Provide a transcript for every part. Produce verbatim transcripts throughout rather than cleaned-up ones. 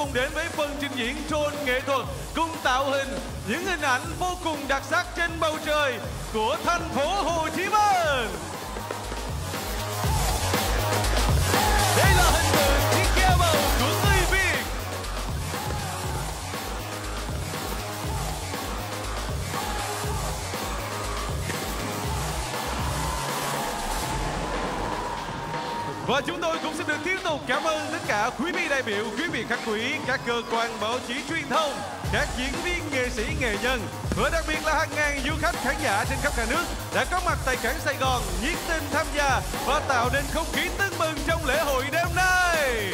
cùng đến với phần trình diễn drone nghệ thuật cùng tạo hình những hình ảnh vô cùng đặc sắc trên bầu trời của thành phố Hồ Chí Minh. Đây là hình tượng chiếc ke bầu của người Việt. Và chúng tôi cũng xin được tiếp tục cảm ơn tất cả quý vị đại biểu, quý vị khách quý, các cơ quan báo chí truyền thông, các diễn viên, nghệ sĩ, nghệ nhân và đặc biệt là hàng ngàn du khách khán giả trên khắp cả nước đã có mặt tại cảng Sài Gòn nhiệt tình tham gia và tạo nên không khí tưng bừng trong lễ hội đêm nay.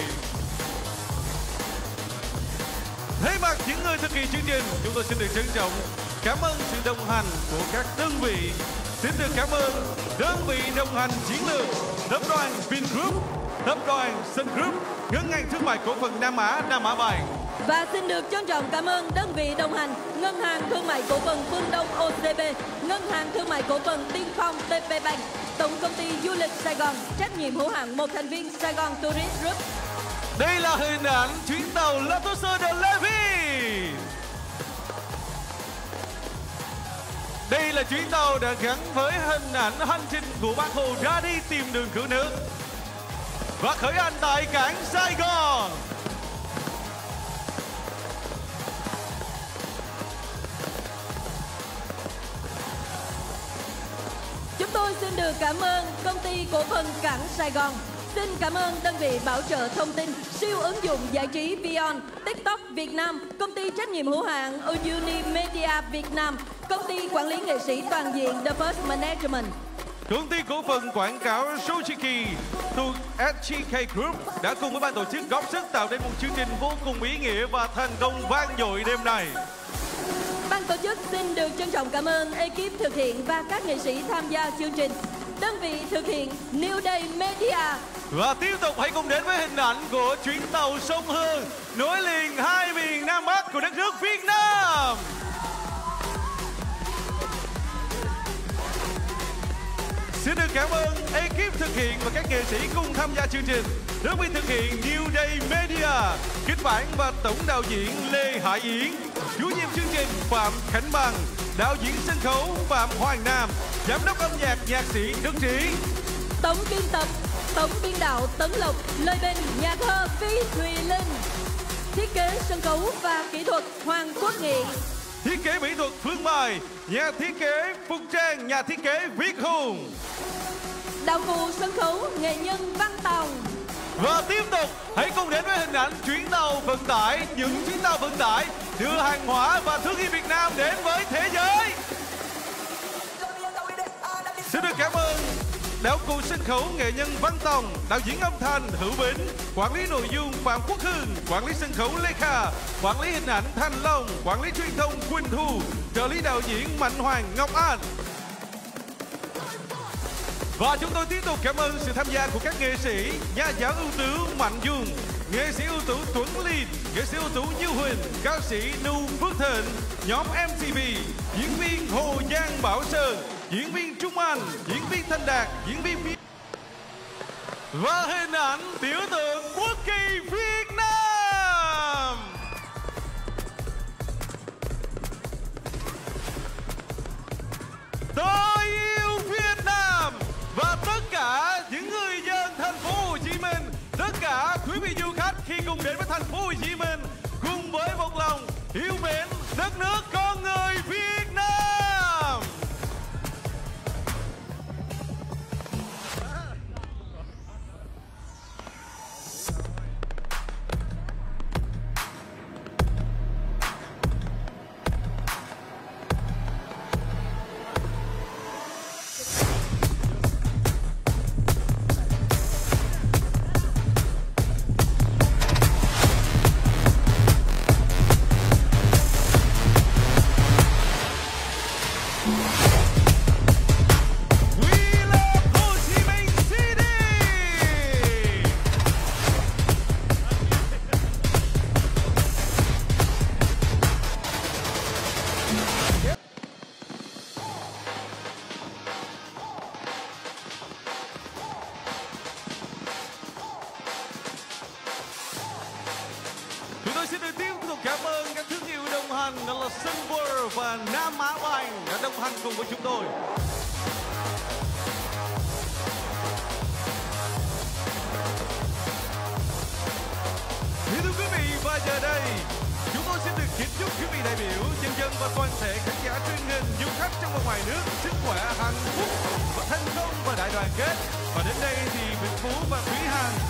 Thay mặt những người thực hiện chương trình, chúng tôi xin được trân trọng cảm ơn sự đồng hành của các đơn vị. Xin được cảm ơn đơn vị đồng hành chiến lược, tập đoàn Vingroup, tập đoàn Sun Group, Ngân hàng Thương mại Cổ phần Nam Á, Nam Á Bank. Và xin được trân trọng cảm ơn đơn vị đồng hành Ngân hàng Thương mại Cổ phần Phương Đông ô xê bê, Ngân hàng Thương mại Cổ phần Tiên Phong tê pê Bank, Tổng công ty Du lịch Sài Gòn, trách nhiệm hữu hạn một thành viên Sài Gòn Tourist Group. Đây là hình ảnh chuyến tàu Latouche de Lévis. Đây là chuyến tàu đã gắn với hình ảnh hành trình của Bác Hồ ra đi tìm đường cứu nước và khởi hành tại cảng Sài Gòn. Chúng tôi xin được cảm ơn công ty cổ phần cảng Sài Gòn. Xin cảm ơn đơn vị bảo trợ thông tin siêu ứng dụng giải trí Vion, TikTok Việt Nam, công ty trách nhiệm hữu hạn Unimedia Việt Nam, công ty quản lý nghệ sĩ toàn diện The First Management. Công ty cổ phần quảng cáo Sochiki thuộc ét giê ca Group đã cùng với ban tổ chức góp sức tạo nên một chương trình vô cùng ý nghĩa và thành công vang dội đêm nay. Ban tổ chức xin được trân trọng cảm ơn ekip thực hiện và các nghệ sĩ tham gia chương trình. Đơn vị thực hiện New Day Media. Và tiếp tục hãy cùng đến với hình ảnh của chuyến tàu sông Hương nối liền hai miền Nam Bắc của đất nước Việt Nam. Xin được cảm ơn ekip thực hiện và các nghệ sĩ cùng tham gia chương trình. Đơn vị thực hiện New Day Media, kịch bản và tổng đạo diễn Lê Hải Yến, chủ nhiệm chương trình Phạm Khánh Bằng, đạo diễn sân khấu Phạm Hoàng Nam, giám đốc âm nhạc nhạc sĩ Đức Trí, tổng biên tập, tổng biên đạo Tấn Lộc, lời bình nhà thơ Phi Thùy Linh, thiết kế sân khấu và kỹ thuật Hoàng Quốc Nghị, thiết kế mỹ thuật Phương Bài, nhà thiết kế phục trang, nhà thiết kế Việt Hùng, đạo cụ sân khấu nghệ nhân Văn Tòng. Và tiếp tục hãy cùng đến với hình ảnh chuyến tàu vận tải, những chuyến tàu vận tải đưa hàng hóa và thương hiệu Việt Nam đến với thế giới. Xin được cảm ơn đạo cụ sân khấu nghệ nhân Văn Tòng, đạo diễn âm thanh Hữu Bính, quản lý nội dung Phạm Quốc Hưng, quản lý sân khấu Lê Kha, quản lý hình ảnh Thành Long, quản lý truyền thông Quỳnh Thu, trợ lý đạo diễn Mạnh Hoàng Ngọc An. Và chúng tôi tiếp tục cảm ơn sự tham gia của các nghệ sĩ, nhà giáo ưu tú Mạnh Dung, nghệ sĩ ưu tú Tuấn Linh, nghệ sĩ ưu tú Như Huỳnh, ca sĩ Nu Phước Thịnh, nhóm em tê vê, diễn viên Hồ Giang Bảo Sơn, diễn viên Trung Anh, diễn viên Thanh Đạt, diễn viên Vi... Và hình ảnh biểu tượng quốc kỳ Việt Nam. Tôi yêu Việt Nam và tất cả những người dân thành phố Hồ Chí Minh, tất cả quý vị du khách khi cùng đến với thành phố Hồ Chí Minh cùng với một lòng yêu mến đất nước con người Việt Nam. đó là Sunworld và Nam Á Banh đã đồng hành cùng với chúng tôi. Thưa quý vị, và giờ đây chúng tôi xin được kính chúc quý vị đại biểu, nhân dân và toàn thể khán giả truyền hình, du khách trong và ngoài nước sức khỏe, hạnh phúc và thành công và đại đoàn kết. Và đến đây thì Vĩnh Phú và Thúy Hằng